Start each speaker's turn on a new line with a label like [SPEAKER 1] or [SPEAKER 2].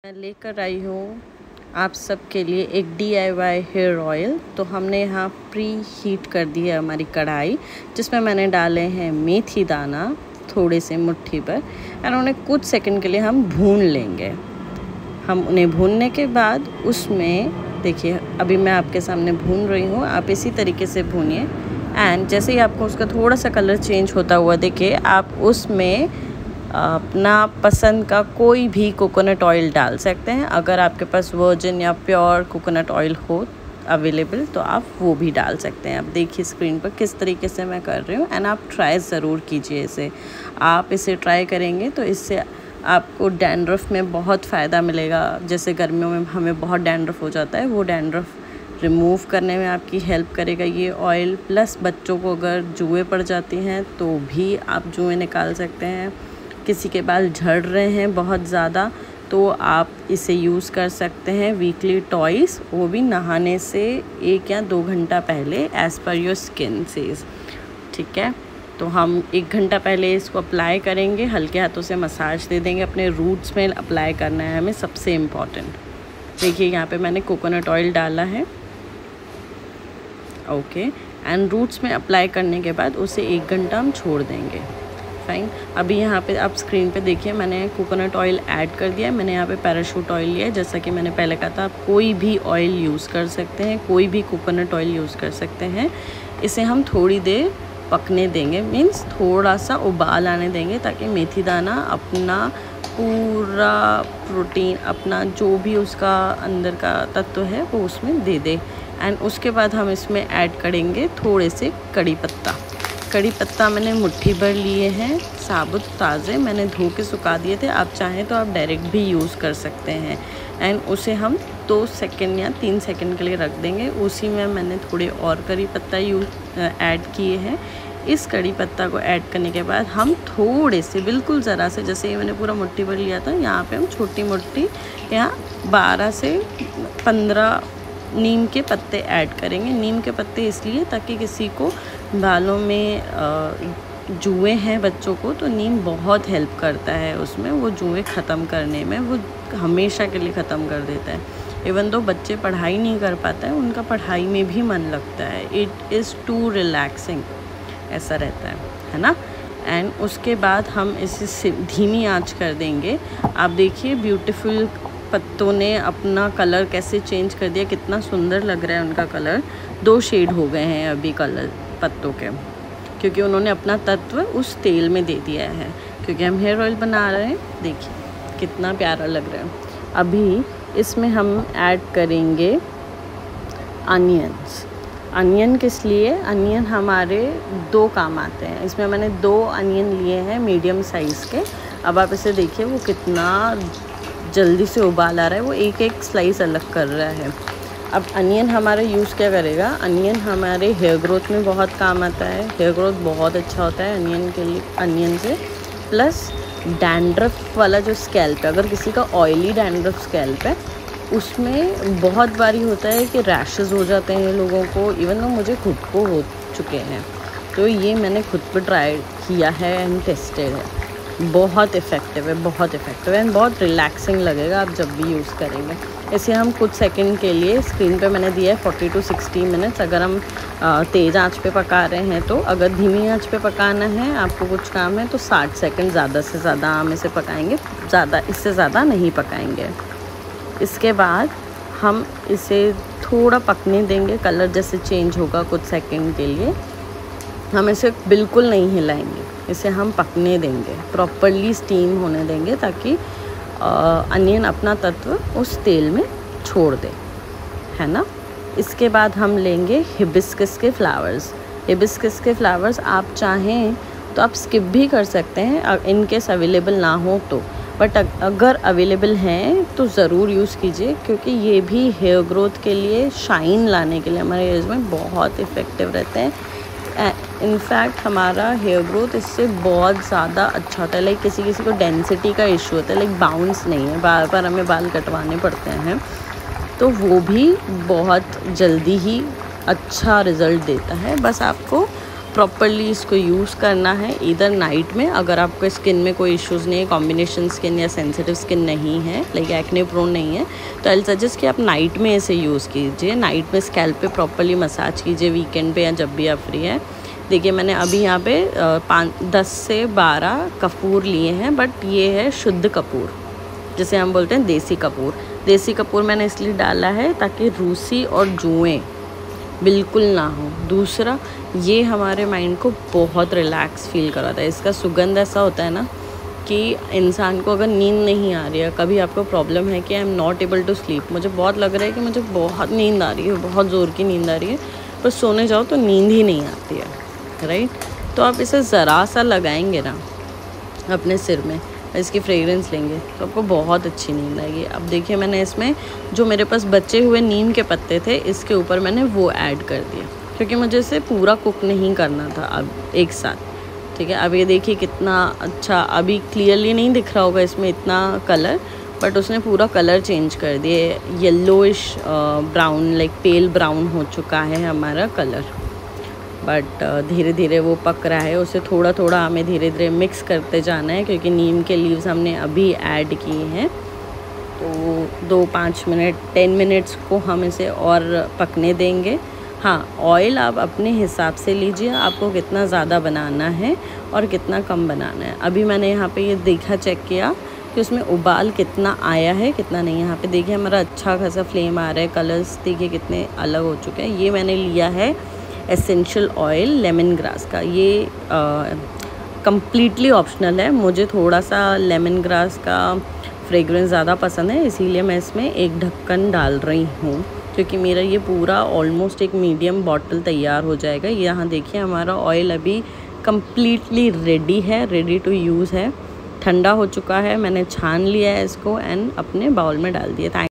[SPEAKER 1] मैं लेकर आई हूँ आप सबके लिए एक DIY हेयर ऑयल। तो हमने यहाँ प्री हीट कर दी है हमारी कढ़ाई, जिसमें मैंने डाले हैं मेथी दाना थोड़े से मुट्ठी भर, और उन्हें कुछ सेकंड के लिए हम भून लेंगे। हम उन्हें भूनने के बाद उसमें देखिए, अभी मैं आपके सामने भून रही हूँ, आप इसी तरीके से भूनिए। एंड जैसे ही आपको उसका थोड़ा सा कलर चेंज होता हुआ देखिए, आप उसमें अपना पसंद का कोई भी कोकोनट ऑयल डाल सकते हैं। अगर आपके पास वर्जिन या प्योर कोकोनट ऑयल हो अवेलेबल तो आप वो भी डाल सकते हैं। आप देखिए स्क्रीन पर किस तरीके से मैं कर रही हूँ, एंड आप ट्राई ज़रूर कीजिए इसे। आप इसे ट्राई करेंगे तो इससे आपको डैंड्रफ में बहुत फ़ायदा मिलेगा। जैसे गर्मियों में हमें बहुत डैंड्रफ हो जाता है, वो डैंड्रफ रिमूव करने में आपकी हेल्प करेगा ये ऑयल। प्लस बच्चों को अगर जुएँ पड़ जाती हैं तो भी आप जुएँ निकाल सकते हैं। किसी के बाल झड़ रहे हैं बहुत ज़्यादा तो आप इसे यूज़ कर सकते हैं वीकली ट्वाइस, वो भी नहाने से 1 या 2 घंटा पहले, as per your skin says. ठीक है, तो हम 1 घंटा पहले इसको अप्लाई करेंगे, हल्के हाथों से मसाज दे देंगे। अपने रूट्स में अप्लाई करना है हमें, सबसे इम्पॉर्टेंट। देखिए यहाँ पे मैंने कोकोनट ऑयल डाला है, ओके। एंड रूट्स में अप्लाई करने के बाद उसे 1 घंटा हम छोड़ देंगे। फाइन। अभी यहाँ पे आप स्क्रीन पे देखिए, मैंने कोकोनट ऑयल ऐड कर दिया है। मैंने यहाँ पे पैराशूट ऑयल लिया है। जैसा कि मैंने पहले कहा था, आप कोई भी ऑयल यूज़ कर सकते हैं, कोई भी कोकोनट ऑयल यूज़ कर सकते हैं। इसे हम थोड़ी देर पकने देंगे, मीन्स थोड़ा सा उबाल आने देंगे, ताकि मेथी दाना अपना पूरा प्रोटीन, अपना जो भी उसका अंदर का तत्व है वो उसमें दे दे। एंड उसके बाद हम इसमें ऐड करेंगे थोड़े से कड़ी पत्ता। कड़ी पत्ता मैंने मुट्ठी भर लिए हैं, साबुत ताज़े, मैंने धो के सुखा दिए थे। आप चाहें तो आप डायरेक्ट भी यूज़ कर सकते हैं। एंड उसे हम 2 सेकंड या 3 सेकंड के लिए रख देंगे। उसी में मैंने थोड़े और कड़ी पत्ता ऐड किए हैं। इस कड़ी पत्ता को ऐड करने के बाद हम थोड़े से, बिल्कुल ज़रा से, जैसे ये मैंने पूरा मुट्ठी भर लिया था, यहाँ पे हम छोटी मुट्ठी या 12 से 15 नीम के पत्ते ऐड करेंगे। नीम के पत्ते इसलिए ताकि किसी को बालों में जुएँ हैं बच्चों को, तो नीम बहुत हेल्प करता है उसमें, वो जुएँ ख़त्म करने में, वो हमेशा के लिए ख़त्म कर देता है। इवन दो बच्चे पढ़ाई नहीं कर पाते हैं, उनका पढ़ाई में भी मन लगता है। इट इज़ टू रिलैक्सिंग, ऐसा रहता है ना। एंड उसके बाद हम इसे धीमी आंच कर देंगे। आप देखिए ब्यूटीफुल पत्तों ने अपना कलर कैसे चेंज कर दिया, कितना सुंदर लग रहा है उनका कलर। 2 शेड हो गए हैं अभी कलर पत्तों के, क्योंकि उन्होंने अपना तत्व उस तेल में दे दिया है। क्योंकि हम हेयर ऑयल बना रहे हैं, देखिए कितना प्यारा लग रहा है। अभी इसमें हम ऐड करेंगे अनियंस। अनियन किस लिए? अनियन हमारे 2 काम आते हैं। इसमें मैंने 2 अनियन लिए हैं मीडियम साइज़ के। अब आप इसे देखिए, वो कितना जल्दी से उबाल आ रहा है, वो एक स्लाइस अलग कर रहा है। अब अनियन हमारा यूज़ क्या करेगा? अनियन हमारे हेयर ग्रोथ में बहुत काम आता है। हेयर ग्रोथ बहुत अच्छा होता है अनियन के लिए, अनियन से। प्लस डैंड्रफ वाला जो स्कैल्प है, अगर किसी का ऑयली डैंड्रफ स्कैल्प है, उसमें बहुत बारी होता है कि रैशेस हो जाते हैं लोगों को। इवन तो मुझे खुद को हो चुके हैं, तो ये मैंने खुद पर ट्राई किया है एंड टेस्टेड है। बहुत इफ़ेक्टिव है, बहुत इफ़ेक्टिव है, एंड बहुत रिलैक्सिंग लगेगा आप जब भी यूज़ करेंगे। इसे हम कुछ सेकंड के लिए, स्क्रीन पे मैंने दिया है 40 to 60 मिनट्स। अगर हम तेज़ आंच पे पका रहे हैं तो, अगर धीमी आंच पे पकाना है, आपको कुछ काम है, तो 60 सेकंड ज़्यादा से ज़्यादा हम इसे पकाएंगे, ज़्यादा, इससे ज़्यादा नहीं पकाएंगे। इसके बाद हम इसे थोड़ा पकने देंगे, कलर जैसे चेंज होगा कुछ सेकंड के लिए। हम इसे बिल्कुल नहीं हिलाएंगे, इसे हम पकने देंगे, प्रॉपरली स्टीम होने देंगे, ताकि अनियन अपना तत्व उस तेल में छोड़ दे, है ना। इसके बाद हम लेंगे हिबिस्कस के फ्लावर्स। हिबिस्कस के फ्लावर्स आप चाहें तो आप स्किप भी कर सकते हैं, इनकेस अवेलेबल ना हो तो। बट अगर अवेलेबल हैं तो ज़रूर यूज़ कीजिए, क्योंकि ये भी हेयर ग्रोथ के लिए, शाइन लाने के लिए हमारे हेयर्स में बहुत इफ़ेक्टिव रहते हैं। इनफैक्ट हमारा हेयर ग्रोथ इससे बहुत ज़्यादा अच्छा होता है। लाइक किसी को डेंसिटी का इशू होता है, लाइक बाउंस नहीं है, बार बार हमें बाल कटवाने पड़ते हैं, तो वो भी बहुत जल्दी ही अच्छा रिज़ल्ट देता है। बस आपको प्रॉपरली इसको यूज़ करना है इधर नाइट में। अगर आपको स्किन में कोई इश्यूज़ नहीं है, कॉम्बिनेशन स्किन या सेंसिटिव स्किन नहीं है, लाइक एक्ने प्रोन नहीं है, तो आई सजेस्ट कि आप नाइट में इसे यूज़ कीजिए। नाइट में स्कैल्प पे प्रॉपरली मसाज कीजिए वीकेंड पे या जब भी आप फ्री है। देखिए मैंने अभी यहाँ पे 10 से 12 कपूर लिए हैं, बट ये है शुद्ध कपूर, जिसे हम बोलते हैं देसी कपूर। देसी कपूर मैंने इसलिए डाला है ताकि रूसी और जुएँ बिल्कुल ना हो। दूसरा, ये हमारे माइंड को बहुत रिलैक्स फील कराता है। इसका सुगंध ऐसा होता है ना कि इंसान को अगर नींद नहीं आ रही है, कभी आपको प्रॉब्लम है कि I am not able to sleep, मुझे बहुत लग रहा है कि मुझे बहुत नींद आ रही है, बहुत ज़ोर की नींद आ रही है, पर सोने जाओ तो नींद ही नहीं आती है, राइट। तो आप इसे ज़रा सा लगाएंगे ना अपने सिर में, इसकी फ्रेगरेंस लेंगे तो आपको बहुत अच्छी नींद आएगी। अब देखिए मैंने इसमें जो मेरे पास बचे हुए नीम के पत्ते थे, इसके ऊपर मैंने वो ऐड कर दिए, क्योंकि मुझे इसे पूरा कुक नहीं करना था अब एक साथ। ठीक है, अब ये देखिए कितना अच्छा, अभी क्लियरली नहीं दिख रहा होगा इसमें इतना कलर, बट उसने पूरा कलर चेंज कर दिए, yellowish brown, like pale brown हो चुका है हमारा कलर। बट धीरे धीरे वो पक रहा है, उसे थोड़ा थोड़ा हमें धीरे धीरे मिक्स करते जाना है, क्योंकि नीम के लीव्स हमने अभी ऐड किए हैं। तो 2-5 मिनट 10 मिनट्स को हम इसे और पकने देंगे। हाँ, ऑयल आप अपने हिसाब से लीजिए, आपको कितना ज़्यादा बनाना है और कितना कम बनाना है। अभी मैंने यहाँ पे ये देखा, चेक किया कि उसमें उबाल कितना आया है कितना नहीं। यहाँ पे देखिए हमारा अच्छा खासा फ्लेम आ रहा है, कलर्स देखिए कितने अलग हो चुके हैं। ये मैंने लिया है एसेंशियल ऑयल लेमन ग्रास का। ये कम्प्लीटली ऑप्शनल है, मुझे थोड़ा सा लेमन ग्रास का फ्रेगरेंस ज़्यादा पसंद है, इसीलिए मैं इसमें एक ढक्कन डाल रही हूँ, क्योंकि मेरा ये पूरा ऑलमोस्ट एक मीडियम बॉटल तैयार हो जाएगा। यहाँ देखिए हमारा ऑयल अभी कम्प्लीटली रेडी है, रेडी टू यूज़ है, ठंडा हो चुका है। मैंने छान लिया है इसको एंड अपने बाउल में डाल दिया।